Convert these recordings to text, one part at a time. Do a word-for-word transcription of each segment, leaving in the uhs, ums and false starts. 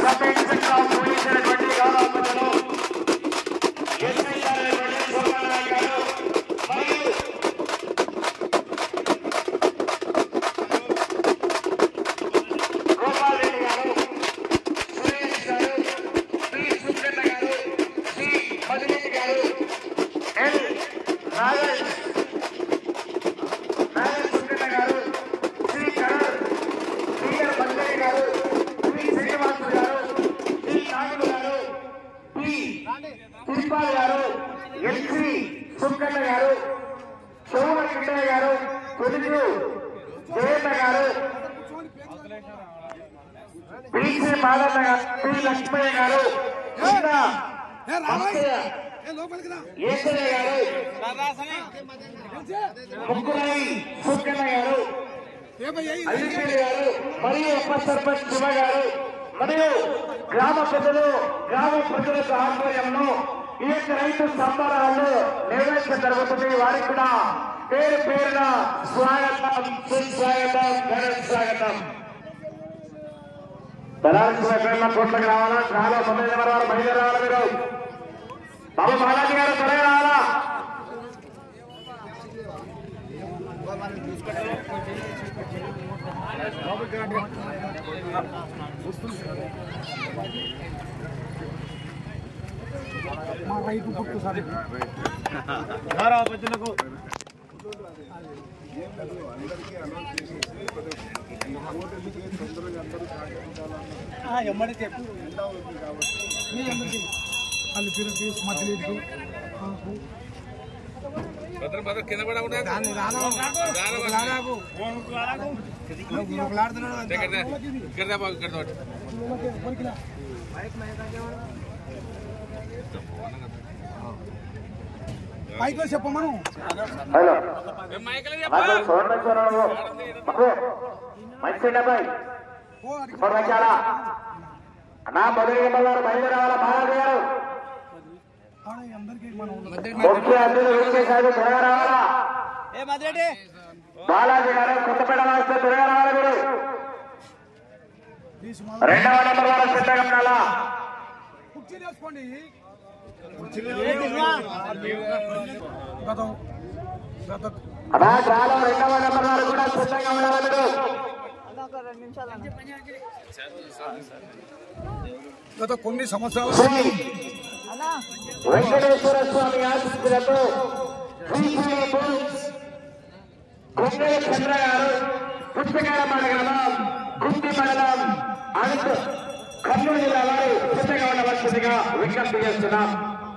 Sub inspector పోలీసులటువంటి గౌరవ పెద్దలు SI గారు సోమనాథ్ గారు మరియు గోపాల్ రెడ్డి గారు సురేష్ గారు శ్రీ సుబ్రత గారు శ్రీ మధురెడ్డి గారు ఎల్ రాజేష్ నారాయణ సుబ్రత గారు శ్రీ కరణ్ శ్రీధర్ మధురెడ్డి గారు శ్రీ శ్రీనివాసు గారు శ్రీ నాయుడు గారు పి పుష్పాల్ గారు ఎల్సి సుబ్రత గారు చౌర కిట్టయ్య గారు కొలుగు జయన్న గారు పిసి బాలన్న గారు పి లక్ష్మయ్య గారు ఏసయ్య గారు ముగ్గురై సుబ్రత గారు అల్లిపల్లి గారు మరియు ఉప సర్పంచ్ శివ గారు మరియు గ్రామ ప్రజలు గ్రామ ప్రజలకు ఆధ్వర్యంలో ఈ యొక్క రైతు సంబరాలు నిర్వహించడం జరుగుతుంది. వారికి కూడా పేరు పేరున స్వాగతం సుస్వాగతం ఘన స్వాగతం. తలాల్సిన కోట్లకు రావాలా చాలా తొమ్మిది వరకు బయలుదేరి రావాలా. మీరు బాబు బాలాజీ గారు త్వరగా రావాలా. మా రైతు పుట్టు సార్ పెద్దలకు ఎమ్మడి చెప్పు మీ అందరికీ వాళ్ళు పిల్లలకి మధ్యలో కింద పడకుండా పైకి చెప్పమను మంచి డబ్బాయి అన్నా మొదటి గారు బయలుదేరావాలా. బాలాజీ గారు ముఖ్య అతిథులు విచ్చేశారు, త్వరగా రావాలా. బాలాజీ గారు కొత్తపేట రాస్తే త్వరగా రావాలి. మీరు రెండవ నెంబర్ వారు సిద్ధంగా ఉండాలా. అన్నా చాలా రెండవ నెంబర్ వారు కూడా సిద్ధంగా ఉండాలి. మీరు గత కొన్ని సంవత్సరాల వెంకటేశ్వర స్వామి ఆశీస్సులతో కొండల చంద్ర గారు పుస్తకాల మండలం గుంటి మండలం అనంత కర్నూలు జిల్లా వారు సిద్ధంగా ఉండవలసిందిగా విజ్ఞప్తి చేస్తున్నాం.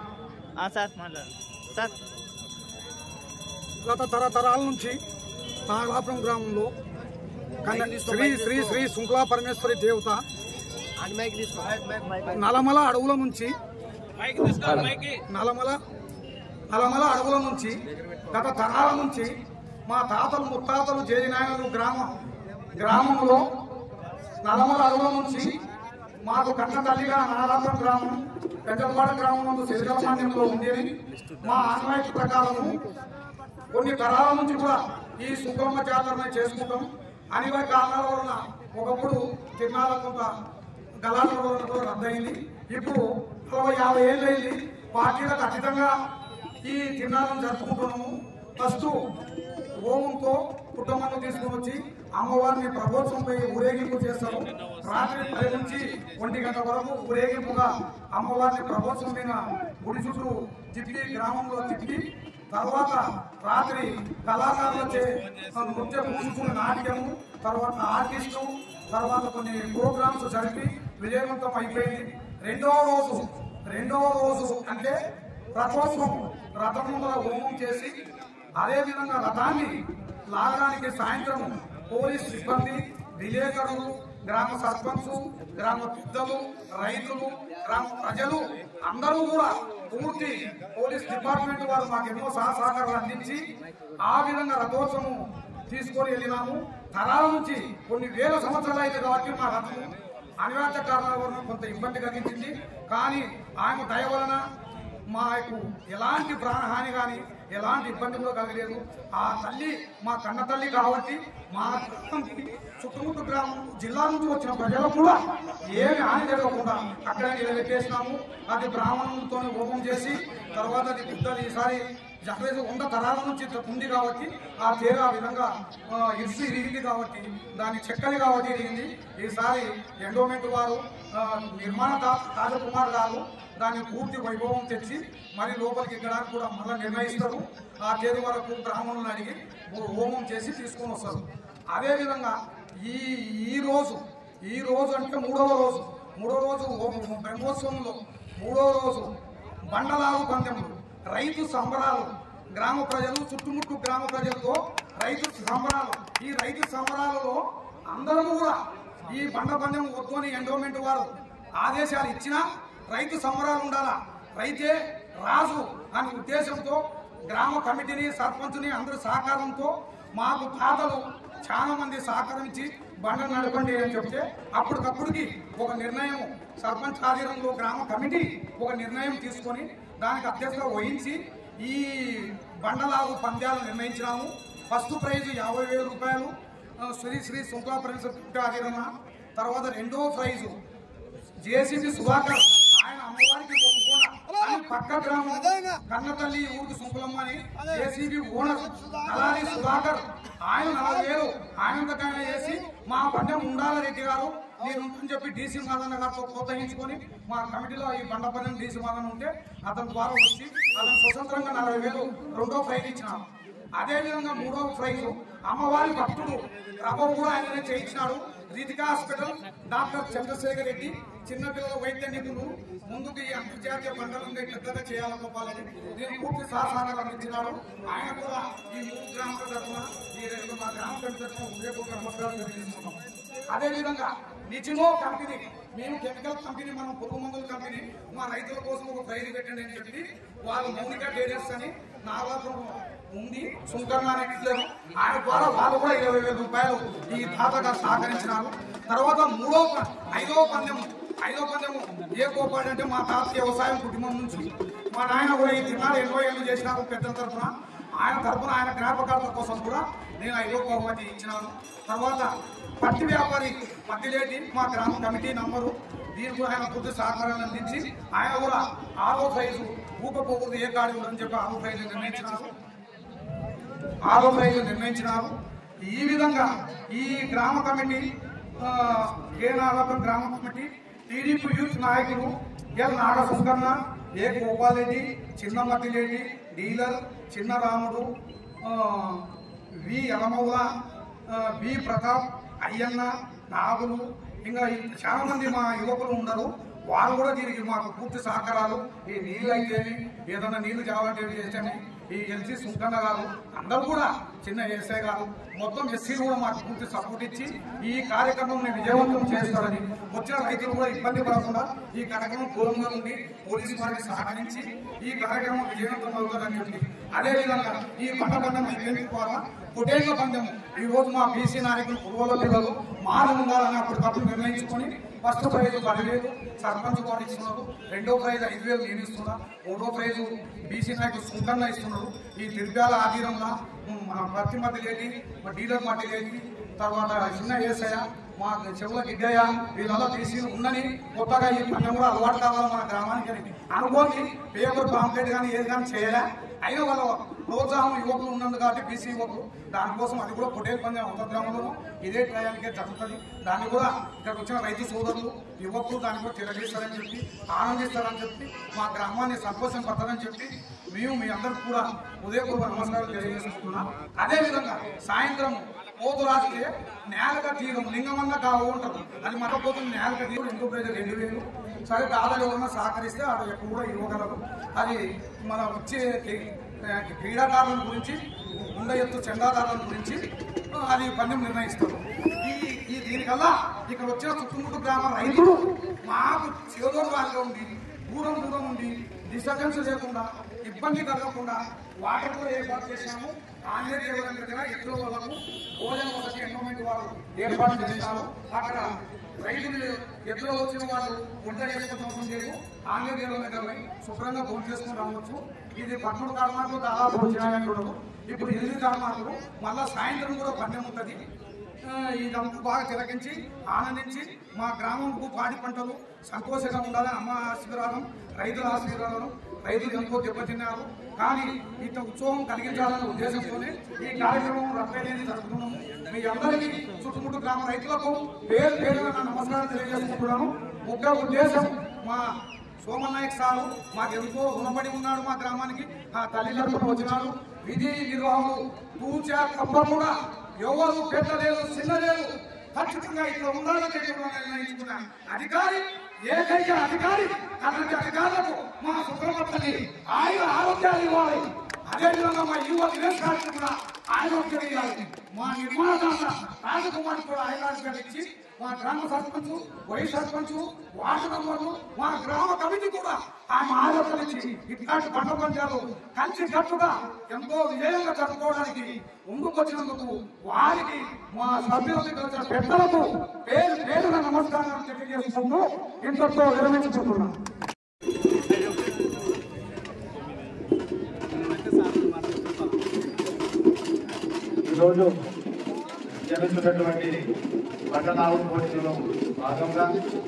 గత తరతరాల నుంచి నాగలాపురం గ్రామంలో శ్రీ శ్రీ శ్రీ శుంకులా పరమేశ్వరి దేవత నలమల అడవుల నుంచి నలమల నలమల అడవుల నుంచి గత తరాల నుంచి మా తాతలు ముత్తాతలు జేరినాయనలు గ్రామ గ్రామంలో నలమల అడవుల నుంచి మాకు కన్న తల్లిగా నాగలాపురం గ్రామం పెద్దపాడ గ్రామం నందు శరీరమాన్యంలో ఉండేది. మా ఆనవాయితీ ప్రకారము కొన్ని తరాల నుంచి కూడా ఈ శుక్రమ్మ జాతరని చేసుకుంటాం. అనివార్య కారణాల వలన ఒకప్పుడు తిరునాళ్ళ కొంత గలాల వలన కూడా రద్దయింది. ఇప్పుడు అరవై యాభై ఏళ్ళు అయింది. పార్టీలకు అతీతంగా ఈ తిరునాళ్ళను జరుపుకుంటున్నాము. ఫస్ట్ హోమంతో పుట్టమన్ను తీసుకుని వచ్చి అమ్మవారిని ప్రభోత్సవంపై ఊరేగింపు చేస్తారు. రాత్రి పది నుంచి ఒంటి గంట వరకు ఊరేగింపుగా అమ్మవారిని ప్రభోత్సవం మీద గుడి చుట్టూ తిప్పి గ్రామంలో తిప్పి తర్వాత రాత్రి కళాకారులచే నృత్యం కూర్చుకుని నాట్యము తర్వాత ఆర్టిస్టు తర్వాత కొన్ని ప్రోగ్రామ్స్ జరిపి విజయవంతం అయిపోయింది. రెండవ రోజు రెండవ రోజు అంటే రథోత్సవం రథం ముందర హోమం చేసి అదేవిధంగా రథాన్ని లాగడానికి సాయంత్రం పోలీస్ సిబ్బంది విలేకరులు గ్రామ సర్పంచ్ గ్రామ పెద్దలు రైతులు గ్రామ ప్రజలు అందరూ కూడా పూర్తి పోలీస్ డిపార్ట్మెంట్ వారు మాకు ఎన్నో సహకారాలు అందించి ఆ విధంగా రథోత్సవం తీసుకొని వెళ్ళినాము. తరాల నుంచి కొన్ని వేల సంవత్సరాలు అయితే కాబట్టి మా రథము అనివార్య కారణాల వలన కొంత ఇబ్బంది కలిగించింది. కానీ ఆయన దయ వలన మాకు ఎలాంటి ప్రాణహాని కానీ ఎలాంటి ఇబ్బందులు కలగలేదు. ఆ తల్లి మా కన్న తల్లి కాబట్టి మా చుట్టుముట్టు గ్రామం జిల్లా నుంచి వచ్చిన ప్రజలకు కూడా ఏమి హాని జరగకుండా అక్కడ నిలబెట్టేసినాము. అది బ్రాహ్మణులతో హోమం చేసి తర్వాత అది పెద్దది ఈసారి జనరేషన్ వంద తరాల నుంచి ఉంది కాబట్టి ఆ తీర ఆ విధంగా ఇరిసి ఇరిగింది కాబట్టి దాన్ని చెక్కది కాబట్టి ఇరిగింది. ఈసారి ఎండోమెంట్ వారు నిర్మాణ రాజకుమార్ గారు దాన్ని పూర్తి వైభవం తెచ్చి మరి లోపలికి ఎక్కడానికి కూడా మళ్ళీ నిర్ణయిస్తారు. ఆ తేదీ వరకు బ్రాహ్మణులను అడిగి హోమం చేసి తీసుకొని వస్తారు. అదేవిధంగా ఈ ఈ రోజు ఈ రోజు అంటే మూడవ రోజు మూడవ రోజు బ్రహ్మోత్సవంలో మూడవ రోజు బండలాగు పందెములు, రైతు సంబరాలు, గ్రామ ప్రజలు చుట్టుముట్టు గ్రామ ప్రజలతో రైతు సంబరాలు. ఈ రైతు సంబరాలలో అందరూ కూడా ఈ బండ పందెం వద్దని ఎండోమెంట్ వారు ఆదేశాలు ఇచ్చినా రైతు సంబరాలు ఉండాలా, రైతే రాజు అనే ఉద్దేశంతో గ్రామ కమిటీని సర్పంచ్ని అందరి సహకారంతో మాకు తాతలు చాలా మంది సహకరించి బండ నడపండి అని చెప్తే అప్పటికప్పుడుకి ఒక నిర్ణయం సర్పంచ్ ఆధ్వర్యంలో గ్రామ కమిటీ ఒక నిర్ణయం తీసుకొని దానికి అధ్యక్షత వహించి ఈ బండలాగు పంద్యాలు నిర్ణయించినాము. ఫస్ట్ ప్రైజ్ యాభై వేల రూపాయలు శ్రీ శ్రీ శుక్లా ప్రిన్సిపల్ ఆధ్వర్యంలో. తర్వాత రెండో ప్రైజు జేసీబీ సుధాకర్ ఆయన అమ్మవారికి ఒప్పుకోండా అని పక్క గ్రామం కన్నతల్లి ఊరికి శుక్లమ్మ అని జేసీబీ ఓనర్ అలాగే సుధాకర్ ఆయన నలభై వేలు ఆయన దగ్గర చేసి మా పందెం ఉండాల రెడ్డి గారు నేను అని చెప్పి డీసీ మాదన్న గారితో ప్రోత్సహించుకొని మా కమిటీలో ఈ బండ పందెం డీసీ మాదన్న ఉంటే అతని ద్వారా వచ్చి అతను స్వతంత్రంగా నలభై వేలు రెండో ప్రైజ్ ఇచ్చినాడు. అదేవిధంగా మూడవ ప్రైజ్ అమ్మవారి భక్తుడు ప్రభు కూడా ఆయననే చేయించినాడు. రీతికా హాస్పిటల్ డాక్టర్ చంద్రశేఖర్ రెడ్డి చిన్నపిల్లల వైద్య నిపుణులు ముందుకు ఈ అంతర్జాతీయ పండుగలను పెద్దగా చేయాలనుకోవాలని నేను పూర్తి సహకారాలు అందించినాడు. ఆయన కూడా ఈ మూడు గ్రామాల తరఫున ఈ రెండు మా గ్రామ కమిటీ తరఫున ఉదయపూర్వక నమస్కారాలు తెలియజేసుకున్నాం. అదేవిధంగా నిచిమో కంపెనీ మేము కెమికల్ కంపెనీ మనం పురుగు మందుల కంపెనీ మా రైతుల కోసం ఒక ప్రైజ్ పెట్టండి అని చెప్పి వాళ్ళు మౌనిక డేటర్స్ అని నాగాపురం ఉంది సుంకర్ణ ఇచ్చారు. ఆయన ద్వారా వాళ్ళు కూడా ఇరవై వేల రూపాయలు ఈ తాతగా సహకరించినారు. తర్వాత మూడో ఐదవ పందెము ఐదవ పందెము ఏ కోపాడు అంటే మా తాత వ్యవసాయం కుటుంబం నుంచి మా నాయన కూడా ఈ తిన్నాడు ఎనభై ఏళ్ళు చేసినారు పెద్దల తరఫున. ఆయన తరఫున ఆయన జ్ఞాపకాల కోసం కూడా నేను ఐదో బహుమతి ఇచ్చినాను. తర్వాత పత్తి వ్యాపారి పత్తిలేటి మా గ్రామ కమిటీ నంబరు దీనికి కూడా ఆయన పూర్తి సహకారాన్ని అందించి ఆయన కూడా ఆరో ప్రైజు ఊకపోకూడదు ఏ కాడి అని చెప్పి ఆరో ప్రైజు నిర్ణయించినారు ఆరో ప్రైజు నిర్ణయించినారు. ఈ విధంగా ఈ గ్రామ కమిటీ ఏ నాగపురం గ్రామ కమిటీ టీడీపీ యూత్ నాయకులు L Nagasunkanna, A Gopalreddy, Chinna Mattireddy, dealer Chinna Ramudu, V Yalamoula, B Pratap, Ayyanna, Nagulu, ఇంకా చాలా మంది మా యువకులు ఉన్నారు. వారు కూడా దీనికి మాకు పూర్తి సహకారాలు ఈ నీళ్ళు అయితేమి ఏదైనా నీళ్లు కావాలంటే చేస్తేమి ఈ ఎల్సీ సుంకన్న గారు అందరూ కూడా చిన్న ఎస్ఐ గారు మొత్తం ఎస్సీలు కూడా మాకు పూర్తి సపోర్ట్ ఇచ్చి ఈ కార్యక్రమం విజయవంతం చేస్తారని వచ్చిన రైతులు కూడా ఇబ్బంది పడకుండా ఈ కార్యక్రమం పూర్వంగా ఉండి పోలీసు వారికి సహకరించి ఈ కార్యక్రమం విజయవంతం అవుతుందని చెప్పి అదేవిధంగా ఈ పంట పందెం అయిపోయిన ద్వారా కుటేంగ పందెం ఈ రోజు మా బీసీ నాయకులు పురువుల పిల్లలు మారు ఉండాలని అప్పటికప్పుడు నిర్ణయించుకొని ఫస్ట్ ప్రైజ్ పదివేలు సర్పంచ్ వారు ఇస్తున్నారు, రెండో ప్రైజ్ ఐదు వేలు నేను ఇస్తున్నా, మూడో ప్రైజు బీసీ నాయకులు సుంకన్న ఇస్తున్నారు. ఈ తిరుగాల ఆధీనంలో ప్రతి మధ్య లేటి మా డీలర్ మధ్య లేటి తర్వాత చిన్న ఏసయ్య మా చెవుల గిడ్డయ్య వీళ్ళ బీసీలు ఉన్నని కొత్తగా ఈ పందెం కూడా అలవాటు కావాలి మన గ్రామానికి అని అనుకోని పేపర్ పాంప్లెట్ కానీ ఏది కానీ చేయలే. అయినా వాళ్ళ ప్రోత్సాహం యువకులు ఉన్నది కాబట్టి బీసీ యువకులు దానికోసం అది కూడా పొటేల్ పందెం అంత గ్రామంలో ఇదే టయానికే జరుగుతుంది. దాన్ని కూడా ఇక్కడికి వచ్చిన రైతు సోదరులు యువకులు దాన్ని కూడా తిరగేస్తారని చెప్పి ఆనందిస్తారని చెప్పి మా గ్రామాన్ని సంతోషం పడతారని చెప్పి మేము మీ అందరికి కూడా ఉదయపూర్వక నమస్కారాలు తెలియజేసుకుంటున్నాం. అదేవిధంగా సాయంత్రం పోతు రాస్తే నేలక తీరం లింగమన్న కావు ఉంటారు, అది మరపోతుంది నేలక తీరం ఇంకో ప్రైజ్ రెండు వేలు సరే దాదాపు ఎవరైనా సహకరిస్తే అది ఎక్కువ కూడా ఇవ్వగలరు. అది మన వచ్చే క్రీడాకారుల గురించి గుండె ఎత్తు చందాదారుల గురించి అది పందెం నిర్ణయిస్తారు. ఈ ఈ దీనికల్లా ఇక్కడ వచ్చిన చుట్టుముట్టు గ్రామ రైతులు మాకు చేదోడు వాళ్ళగా ఉండి దూరం దూరం ఉండి డిస్టర్బెన్స్ లేకుండా ఇబ్బంది కలగకుండా వాటర్ కూడా ఏర్పాటు చేశాము. ఆంజనేయ దేవుడి దగ్గర ఎక్కడో వాళ్ళకు భోజనం ఒకటి ఎండోమెంట్ వాళ్ళు ఏర్పాటు చేశారు. అక్కడ రైతులు ఎక్కడో వచ్చిన వాళ్ళు వంట చేసుకున్న అవసరం లేదు. ఆంజనేయ దేవుడి దగ్గర శుభ్రంగా భోజనం చేసుకుని రావచ్చు. ఇది పదమూడు కాలమాటలు దాదాపు వచ్చినాయంటున్నారు. ఇప్పుడు ఎనిమిది కాలమాటలు మళ్ళా సాయంత్రం కూడా పందెం ఉంటుంది. ఇదంతా బాగా తిలకించి ఆనందించి మా గ్రామంకు పాడి పంటలు సంతోషంగా ఉండాలని అమ్మ ఆశీర్వాదం, రైతుల ఆశీర్వాదం. రైతులు ఎంతో దెబ్బతిన్నారు కానీ ఇంత ఉత్సవం కలిగించాలనే ఉద్దేశంతోనే ఈ కార్యక్రమం రద్దయినది జరుపుతున్నాము. మీ అందరికీ చుట్టుముట్టు గ్రామ రైతులకు పేరు పేరుగా నా నమస్కారం తెలియజేసుకుంటున్నాను. ముఖ్య ఉద్దేశం మా సోమన్ నాయక్ సారు మాకు ఎంతో రుణపడి ఉన్నాడు. మా గ్రామానికి ఆ తల్లిదండ్రులు వచ్చినాడు. విధి నిర్వాహకులు పూచా కప్ప కూడా ఎవరు పెద్ద లేదు చిన్న లేదు ఖచ్చితంగా ఇక్కడ ఉండాలని నిర్ణయించుకున్న అధికారి ఏకైక అధికారి అలాంటి అధికారులకు మా సుబ్రహ్మణ్యని ఆయన ఆరోగ్యాలు ఇవ్వాలి. అదేవిధంగా మా యువ దినేష్ గారికి కూడా ఆరోగ్యం ఇవ్వాలి. మా నిర్మాణదాత రాజకుమారి కూడా ఆరోగ్యం ఇచ్చి మా గ్రామ సర్పంచ్, వైస్ సర్పంచ్, వార్డు మెంబర్లు, మా గ్రామ కమిటీ కూడా ఆయన ఆరోగ్యం ఇచ్చి ఇట్లాంటి పంట పంచాలు కలిసి కట్టుగా ఎంతో విజయంగా జరుపుకోవడానికి ముందుకొచ్చినందుకు వారికి మా సభ్యులకు కలిసిన పెద్దలకు పేరు పేరుగా నమస్కారాలు తెలియజేసుకుంటూ ఇంతతో విరమించుకుంటున్నాం. ఈరోజు జరుగుతున్నటువంటి పంటనాగు పోటీలో భాగంగా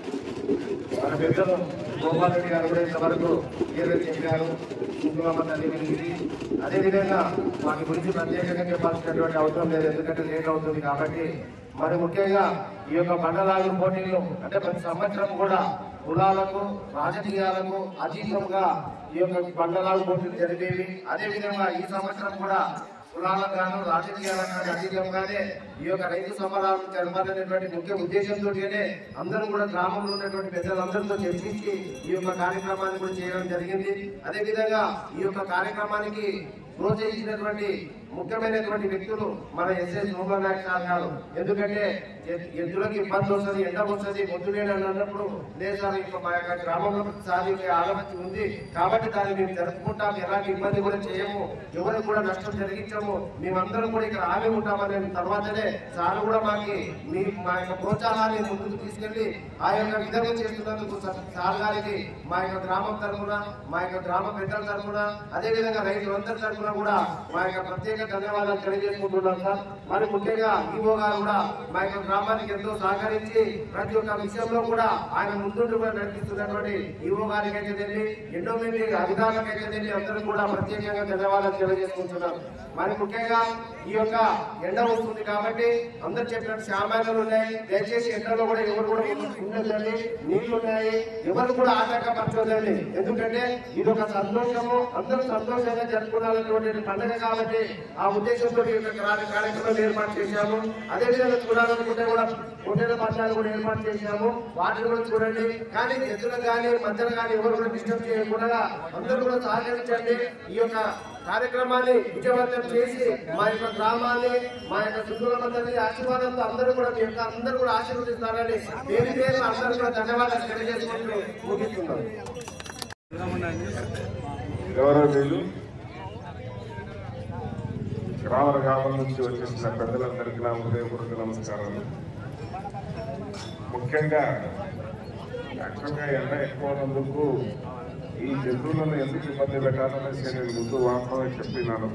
మన పెద్దలు గోపాల్ రెడ్డి గారు కూడా ఇంతవరకు ఏదైతే చెప్పారు కుంకుమమ్మ తల్లి గురించి. అదేవిధంగా వాటి గురించి ప్రత్యేకంగా చెప్పాల్సినటువంటి అవసరం లేదు, ఎందుకంటే లేట్ అవుతుంది కాబట్టి. మరి ముఖ్యంగా ఈ యొక్క పంటనాగు పోటీలు అంటే ప్రతి సంవత్సరం కూడా కులాలకు రాజకీయాలకు అతీతంగా ఈ యొక్క పంటనాగు పోటీలు జరిగేవి. అదేవిధంగా ఈ సంవత్సరం కూడా కులాలకు గాను రాజకీయాలకు కానీ అతీతంగానే ఈ యొక్క రైతు సమరాలు జరపాలనేటువంటి ముఖ్య ఉద్దేశంతోనే అందరూ కూడా గ్రామంలో ఉన్నటువంటి పెద్దలందరితో చర్చించి ఈ యొక్క కార్యక్రమాన్ని కూడా చేయడం జరిగింది. అదేవిధంగా ఈ యొక్క కార్యక్రమానికి ప్రోత్సహించినటువంటి ముఖ్యమైనటువంటి వ్యక్తులు మన ఎస్ఎస్ మోహన్ నాయక్ సార్ గారు. ఎందుకంటే ఎద్దులకు ఇబ్బంది వస్తుంది, ఎండ వస్తుంది, పొద్దులేని అన్నప్పుడు లేదు సార్ మా యొక్క గ్రామంలో సార్ ఆలోచన ఉంది కాబట్టి దాన్ని మేము జరుపుకుంటాం, ఎలాంటి ఇబ్బంది కూడా చేయము, ఎవరికి కూడా నష్టం జరిగించము, మేమందరం కూడా ఇక్కడ ఆగి ఉంటామనే తర్వాతనే సార్ కూడా మాకి మీ మా యొక్క ప్రోత్సాహాన్ని ముందుకు తీసుకెళ్లి ఆ యొక్క విధంగా చేస్తున్నందుకు సార్ గారికి మా యొక్క గ్రామం తరఫున మా యొక్క గ్రామ పెద్దల తరఫున అదేవిధంగా రైతులందరి తరఫున కూడా మా యొక్క ప్రత్యేక ధన్యవాదాలు తెలియజేసుకుంటున్నాం సార్. మరి ముఖ్యంగా ఈవో గారు కూడా మా యొక్క గ్రామానికి ఎంతో సహకరించి ప్రతి ఒక్క విషయంలో కూడా ఆయన ముందుండి కూడా నడిపిస్తున్నటువంటి ఈవో గారికి అయితే తెలియదు, ఎన్నో మంది అధికారులకు అయితే తెలియదు, అందరూ కూడా ప్రత్యేకంగా ధన్యవాదాలు తెలియజేసుకుంటున్నాం. మరి ముఖ్యంగా ఈ యొక్క ఎండ వస్తుంది కాబట్టి అందరు చెప్పినట్టు శామానాలు ఉన్నాయి, దయచేసి ఎండలో కూడా ఎవరు కూడా ఉండదండి, నీళ్లు ఉన్నాయి, ఎవరు కూడా ఆటంకపరచదండి. ఎందుకంటే ఇది ఒక సంతోషము, అందరూ సంతోషంగా జరుపుకోవాలనేటువంటి పండుగ కాబట్టి ఆ ఉద్దేశంతో ఈ యొక్క కార్యక్రమం ఏర్పాటు చేశాము. అదేవిధంగా చూడాలనుకుంటే కూడా పొట్టేల పట్టాలు కూడా ఏర్పాటు చేశాము, వాటిని కూడా చూడండి. కానీ ఎద్దులకు కానీ మధ్యలో కానీ ఎవరు కూడా డిస్టర్బ్ చేయకుండా అందరూ కూడా సహకరించండి. ఈ యొక్క కార్యక్రమాన్ని విజయవంతం చేసి మా యొక్క గ్రామాన్ని మా యొక్క సుందరమందరినీ ఆశీర్వాదంతో అందరూ కూడా మీ యొక్క అందరూ కూడా ఆశీర్వదిస్తారని పేరు పేరు అందరూ కూడా ధన్యవాదాలు తెలియజేసుకుంటూ ముగిస్తున్నాం. గౌరవనీయులు గ్రామ గ్రామం నుంచి వచ్చేసిన పెద్దలందరికీ నా హృదయపూర్వక నమస్కారాలు. ముఖ్యంగా యాక్చువల్గా ఎండ ఎక్కువ ఉన్నందుకు ఈ జంతువులను ఎందుకు ఇబ్బంది పెట్టాలనేసి నేను ముందు వాస్తవం చెప్పినాను.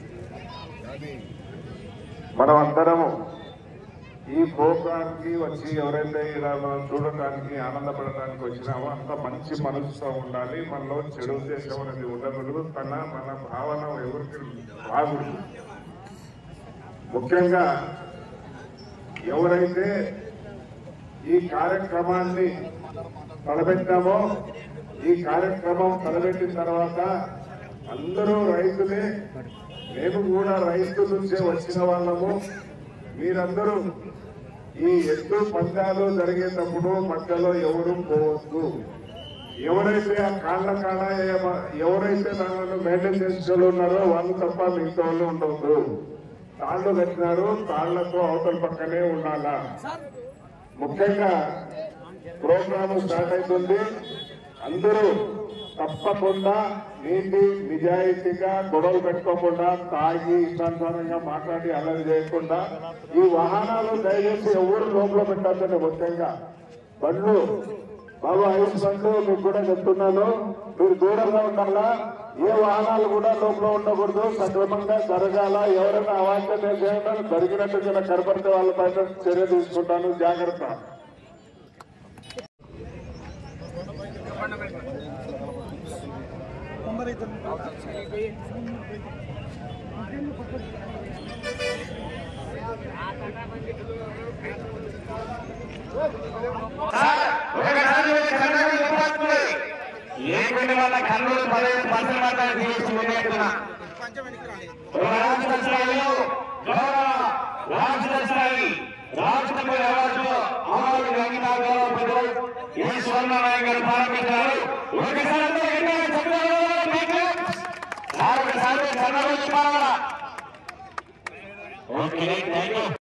మనం అందరము ఈ ప్రోగ్రాంకి వచ్చి ఎవరైతే ఇలా మనం చూడటానికి ఆనందపడటానికి వచ్చినామో అంత మంచి మనసుతో ఉండాలి. మనలో చెడు ఉద్దేశం అనేది ఉండకూడదు, తన మన భావన ఎవరికి రాకూడదు. ముఖ్యంగా ఎవరైతే ఈ కార్యక్రమాన్ని తలపెట్టామో ఈ కార్యక్రమం తలపెట్టిన తర్వాత అందరూ రైతులే, మేము కూడా రైతు నుంచే వచ్చిన వాళ్ళము. మీరందరూ ఈ ఎద్దు పందాలు జరిగేటప్పుడు మధ్యలో ఎవరు పోవద్దు. ఎవరైతే ఆ కాళ్ళ కాళ్ళ ఎవరైతే దానిలో మెయింటైన్ చేసే ఉన్నారో వాళ్ళు తప్ప మిగతా వాళ్ళు ఉండవద్దు. తాళ్లు కట్టినారు, తాళ్లతో అవతల పక్కనే ఉండాలా. ముఖ్యంగా ప్రోగ్రామ్ స్టార్ట్ అవుతుంది, అందరూ తప్పకుండా నీతి నిజాయితీగా గొడవలు పెట్టుకోకుండా తాగి ఇష్టానుసారంగా మాట్లాడి అల్లరి చేయకుండా ఈ వాహనాలు దయచేసి ఎవరు లోపల పెట్టాలని ముఖ్యంగా బండ్లు బాబు ఐదు బండ్లు మీకు కూడా చెప్తున్నాను, మీరు దూరంగా ఉండాలా. ఏ వాహనాలు కూడా లోపల ఉండకూడదు, సక్రమంగా జరగాల. ఎవరైనా అవాంఛనీయ చేయడం జరిగినట్టు కనపడితే వాళ్ళపై చర్య తీసుకుంటాను, జాగ్రత్త. లేకుంటే వాళ్ళ కర్నూలు పదహైదు పర్సెంట్ మాత్రం తీసుకుంటున్నా రాష్ట్ర స్థాయిలో రాష్ట్ర స్థాయి రాష్ట్రపతి అవార్డులో అమలు వెంకటారావు ఈ స్వర్ణనాయ గారు ప్రారంభించారు. ఒకసారి ఒకసారి ఓకే థ్యాంక్ యూ.